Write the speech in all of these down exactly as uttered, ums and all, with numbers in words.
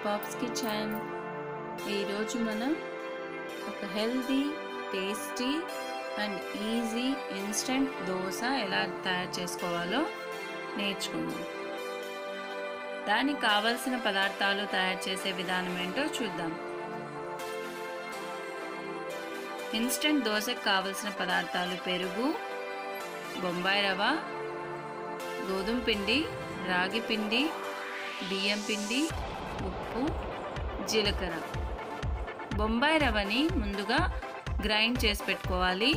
Pops kitchen. ఈరోజు మనం ఒక healthy, tasty and easy instant dosa ఎలా తయారు చేసుకోవాలో నేర్చుకుందాం. దానికి కావలసిన పదార్థాలు, తయారు చేసే విధానం ఏంటో చూద్దాం. ఇన్స్టెంట్ దోశకు కావలసిన పదార్థాలు: పెరుగు, బొంబాయి రవ్వ, గోధుమ పిండి, రాగి పిండి, బియ్యం పిండి, ఉప్పు, జీలకర్ర. బొంబాయి రవ్వని ముందుగా గ్రైండ్ చేసి పెట్టుకోవాలి.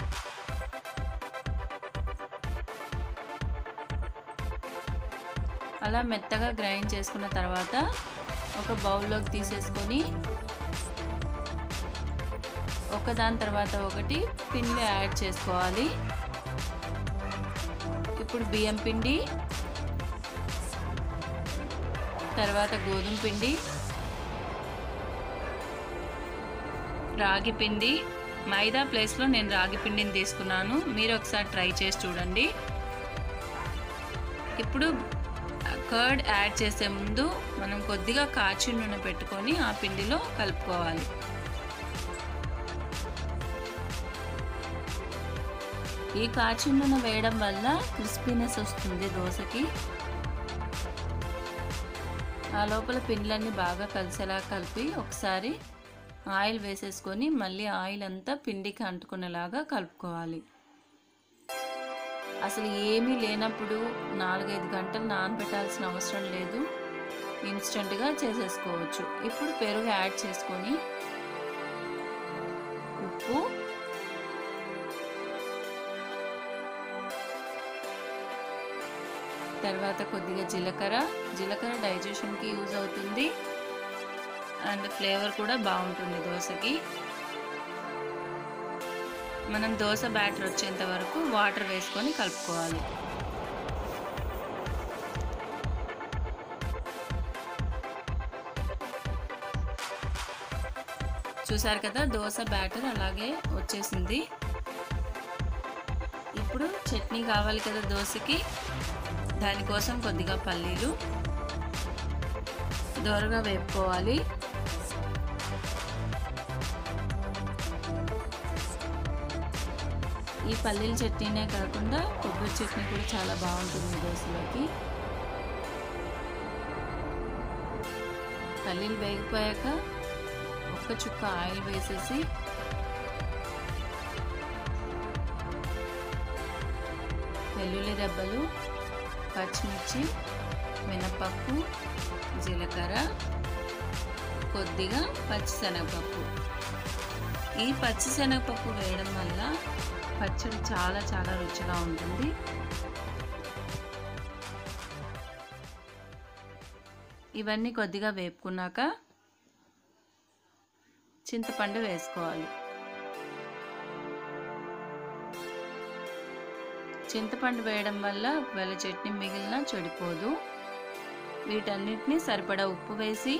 అలా మెత్తగా గ్రైండ్ చేసుకున్న తర్వాత ఒక బౌల్లోకి తీసేసుకొని ఒకదాని తర్వాత ఒకటి పిండి యాడ్ చేసుకోవాలి. ఇప్పుడు బియ్యం పిండి, తర్వాత గోధుమ పిండి, రాగి పిండి. మైదా ప్లేస్లో నేను రాగి పిండిని తీసుకున్నాను, మీరు ఒకసారి ట్రై చేసి చూడండి. ఇప్పుడు కర్డ్ యాడ్ చేసే ముందు మనం కొద్దిగా కాచి నూనె పెట్టుకొని ఆ పిండిలో కలుపుకోవాలి. ఈ కాచి నూనె వేయడం వల్ల క్రిస్పీనెస్ వస్తుంది దోశకి. ఆ లోపల పిండిలన్నీ బాగా కలిసేలా కలిపి ఒకసారి ఆయిల్ వేసేసుకొని మళ్ళీ ఆయిల్ అంతా పిండికి అంటుకునేలాగా కలుపుకోవాలి. అసలు ఏమీ లేనప్పుడు నాలుగైదు గంటలు నానబెట్టాల్సిన అవసరం లేదు, ఇన్స్టెంట్గా చేసేసుకోవచ్చు. ఇప్పుడు పెరుగు యాడ్ చేసుకొని ఉప్పు, తర్వాత కొద్దిగా జీలకర్ర. జీలకర్ర డైజెషన్కి యూజ్ అవుతుంది అండ్ ఫ్లేవర్ కూడా బాగుంటుంది దోశకి. మనం దోశ బ్యాటర్ వచ్చేంత వరకు వాటర్ వేసుకొని కలుపుకోవాలి. చూసారు కదా, దోశ బ్యాటర్ అలాగే వచ్చేసింది. ఇప్పుడు చట్నీ కావాలి కదా దోశకి, దానికోసం కొద్దిగా పల్లీలు దోరగా వేపుకోవాలి. ఈ పల్లీల చట్నీనే కాకుండా కొబ్బరి చట్నీ కూడా చాలా బాగుంటుంది దోశలోకి. పల్లీలు వేగిపోయాక ఒక్క చుక్క ఆయిల్ వేసేసి వెల్లుల్లి రెబ్బలు, పచ్చిమిర్చి, మినపప్పు, జీలకర్ర, కొద్దిగా పచ్చిశనగపప్పు. ఈ పచ్చిశనగపప్పు వేయడం వల్ల పచ్చడి చాలా చాలా రుచిగా ఉంటుంది. ఇవన్నీ కొద్దిగా వేపుకున్నాక చింతపండు వేసుకోవాలి. చింతపండు వేయడం వల్ల ఒకవేళ చట్నీ మిగిలిన చెడిపోదు. వీటన్నిటిని సరిపడా ఉప్పు వేసి,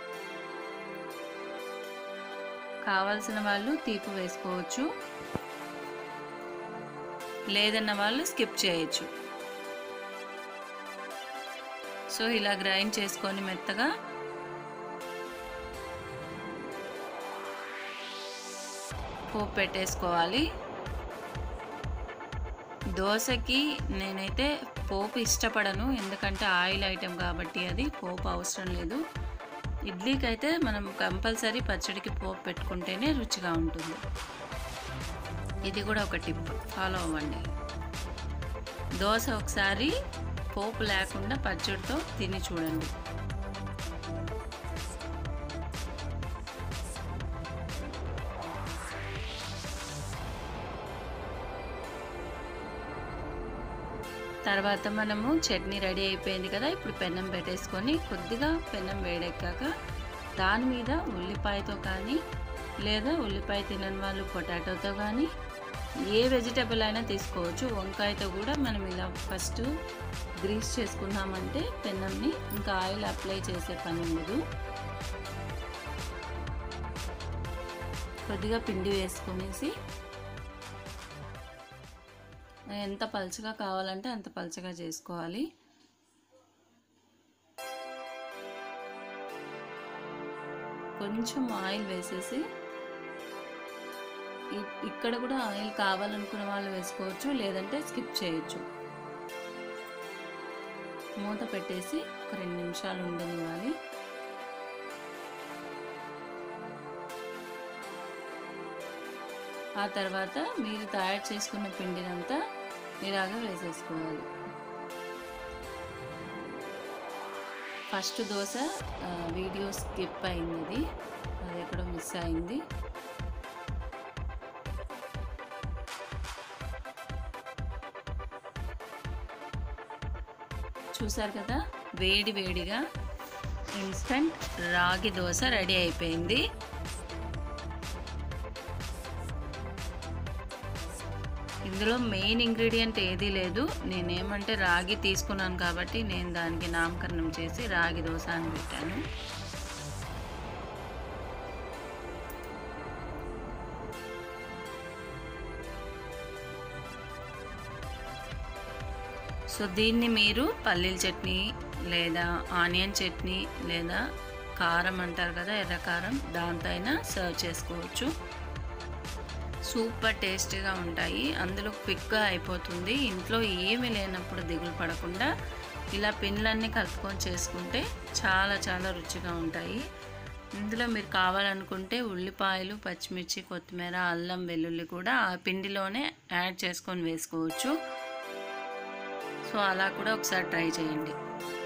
కావాల్సిన వాళ్ళు తీపి వేసుకోవచ్చు, లేదన్న వాళ్ళు స్కిప్ చేయొచ్చు. సో ఇలా గ్రైండ్ చేసుకొని మెత్తగా పోపు పెట్టేసుకోవాలి. దోశకి నేనైతే పోపు ఇష్టపడను, ఎందుకంటే ఆయిల్ ఐటెం కాబట్టి అది పోపు అవసరం లేదు. ఇడ్లీకి అయితే మనం కంపల్సరీ పచ్చడికి పోపు పెట్టుకుంటేనే రుచిగా ఉంటుంది. ఇది కూడా ఒక టిప్, ఫాలో అవ్వండి. దోశ ఒకసారి పోపు లేకుండా పచ్చడితో తిని చూడండి. తర్వాత మనము చట్నీ రెడీ అయిపోయింది కదా, ఇప్పుడు పెన్నం పెట్టేసుకొని కొద్దిగా పెన్నం వేడెక్కాక దాని మీద ఉల్లిపాయతో కానీ, లేదా ఉల్లిపాయ తినని వాళ్ళు పొటాటోతో కానీ, ఏ వెజిటబుల్ అయినా తీసుకోవచ్చు. వంకాయతో కూడా మనం ఇలా ఫస్ట్ గ్రీస్ చేసుకున్నామంటే పెన్నంని ఇంకా ఆయిల్ అప్లై చేసే పని ఉండదు. కొద్దిగా పిండి వేసుకొనేసి ఎంత పల్చగా కావాలంటే అంత పల్చగా చేసుకోవాలి. కొంచెం ఆయిల్ వేసేసి, ఇక్కడ కూడా ఆయిల్ కావాలనుకున్న వాళ్ళు వేసుకోవచ్చు, లేదంటే స్కిప్ చేయొచ్చు. మూత పెట్టేసి ఒక రెండు నిమిషాలు ఉండనివ్వాలి. ఆ తర్వాత మీరు తయారు చేసుకున్న పిండినంతా ఇలాగా వేసేసుకోవాలి. ఫస్ట్ దోశ వీడియో స్కిప్ అయింది, అది ఎక్కడో మిస్ అయింది. చూసారు కదా, వేడి వేడిగా ఇన్స్టంట్ రాగి దోశ రెడీ అయిపోయింది. ఇందులో మెయిన్ ఇంగ్రీడియంట్ ఏదీ లేదు. నేనేమంటే రాగి తీసుకున్నాను కాబట్టి నేను దానికి నామకరణం చేసి రాగి దోశ అని పెట్టాను. సో దీన్ని మీరు పల్లీల చట్నీ లేదా ఆనియన్ చట్నీ లేదా కారం అంటారు కదా, ఎర్ర కారం, దాంతో అయినా సర్వ్ చేసుకోవచ్చు. సూపర్ టేస్టీగా ఉంటాయి. అందులో క్విక్గా అయిపోతుంది. ఇంట్లో ఏమీ లేనప్పుడు దిగులు పడకుండా ఇలా పిండ్లన్నీ కలుపుకొని చేసుకుంటే చాలా చాలా రుచిగా ఉంటాయి. ఇందులో మీరు కావాలనుకుంటే ఉల్లిపాయలు, పచ్చిమిర్చి, కొత్తిమీర, అల్లం, వెల్లుల్లి కూడా ఆ పిండిలోనే యాడ్ చేసుకొని వేసుకోవచ్చు. సో అలా కూడా ఒకసారి ట్రై చేయండి.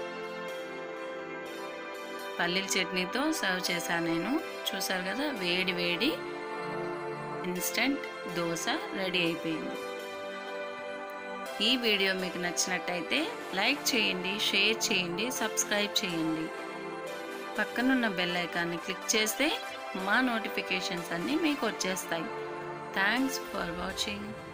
పల్లీల చట్నీతో సర్వ్ చేశాను నేను. చూసారు కదా, వేడి వేడి ఇన్స్టంట్ దోశ రెడీ అయిపోయింది. ఈ వీడియో మీకు నచ్చినట్టయితే లైక్ చేయండి, షేర్ చేయండి, సబ్స్క్రైబ్ చేయండి. పక్కనున్న బెల్ ఐకాన్ని క్లిక్ చేస్తే మా నోటిఫికేషన్స్ అన్నీ మీకు వచ్చేస్తాయి. Thanks for watching.